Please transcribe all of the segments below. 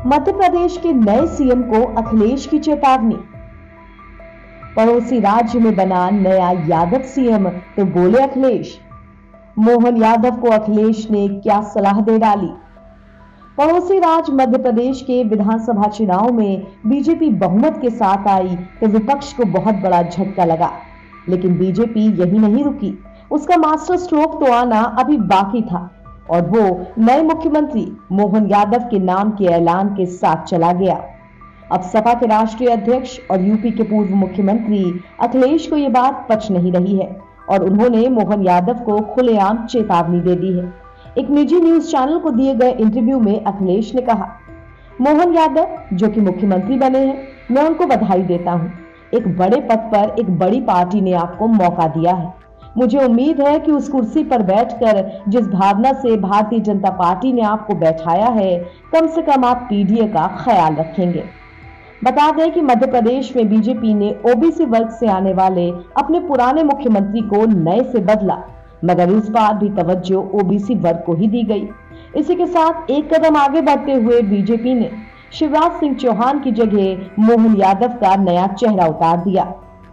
मध्य प्रदेश के नए सीएम को अखिलेश की चेतावनी। पड़ोसी राज्य में बना नया यादव सीएम तो बोले अखिलेश। मोहन यादव को अखिलेश ने क्या सलाह दे डाली। पड़ोसी राज्य मध्य प्रदेश के विधानसभा चुनाव में बीजेपी बहुमत के साथ आई तो विपक्ष को बहुत बड़ा झटका लगा, लेकिन बीजेपी यही नहीं रुकी। उसका मास्टर स्ट्रोक तो आना अभी बाकी था और वो नए मुख्यमंत्री मोहन यादव के नाम के ऐलान के साथ चला गया। अब सपा के राष्ट्रीय अध्यक्ष और यूपी के पूर्व मुख्यमंत्री अखिलेश को ये बात पच नहीं रही है और उन्होंने मोहन यादव को खुलेआम चेतावनी दे दी है। एक निजी न्यूज चैनल को दिए गए इंटरव्यू में अखिलेश ने कहा, मोहन यादव जो कि मुख्यमंत्री बने हैं, मैं उनको बधाई देता हूं। एक बड़े पद पर एक बड़ी पार्टी ने आपको मौका दिया है। मुझे उम्मीद है कि उस कुर्सी पर बैठकर जिस भावना से भारतीय जनता पार्टी ने आपको बैठाया है, कम से कम आप पीडीए का ख्याल रखेंगे। बता दें कि मध्य प्रदेश में बीजेपी ने ओबीसी वर्ग से आने वाले अपने पुराने मुख्यमंत्री को नए से बदला, मगर इस बार भी तवज्जो ओबीसी वर्ग को ही दी गई। इसी के साथ एक कदम आगे बढ़ते हुए बीजेपी ने शिवराज सिंह चौहान की जगह मोहन यादव का नया चेहरा उतार दिया।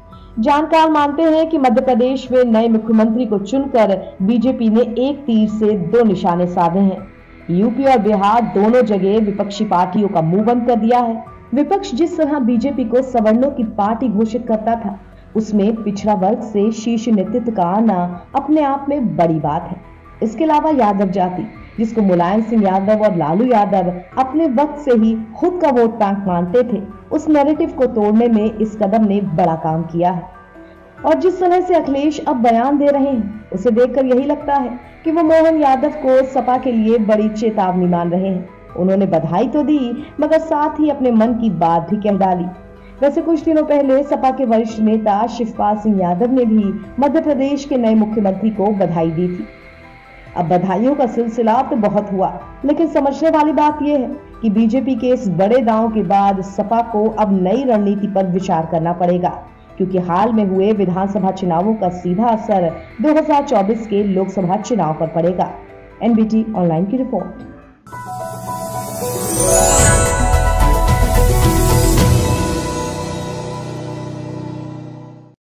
जानकार मानते हैं कि मध्य प्रदेश में नए मुख्यमंत्री को चुनकर बीजेपी ने एक तीर से दो निशाने साधे हैं। यूपी और बिहार दोनों जगह विपक्षी पार्टियों का मुंह बंद कर दिया है। विपक्ष जिस तरह बीजेपी को सवर्णों की पार्टी घोषित करता था, उसमें पिछड़ा वर्ग से शीर्ष नेतृत्व का आना अपने आप में बड़ी बात है। इसके अलावा यादव जाति, जिसको मुलायम सिंह यादव और लालू यादव अपने वक्त से ही खुद का वोट बैंक मानते थे, उस नैरेटिव को तोड़ने में इस कदम ने बड़ा काम किया है। और जिस तरह से अखिलेश अब बयान दे रहे हैं, उसे देखकर यही लगता है कि वो मोहन यादव को सपा के लिए बड़ी चेतावनी मान रहे हैं। उन्होंने बधाई तो दी, मगर साथ ही अपने मन की बात भी कह डाली। वैसे कुछ दिनों पहले सपा के वरिष्ठ नेता शिवपाल सिंह यादव ने भी मध्य प्रदेश के नए मुख्यमंत्री को बधाई दी थी। अब बधाइयों का सिलसिला तो बहुत हुआ, लेकिन समझने वाली बात यह है कि बीजेपी के इस बड़े दांव के बाद सपा को अब नई रणनीति पर विचार करना पड़ेगा, क्योंकि हाल में हुए विधानसभा चुनावों का सीधा असर 2024 के लोकसभा चुनाव पर पड़ेगा। एनबीटी ऑनलाइन की रिपोर्ट।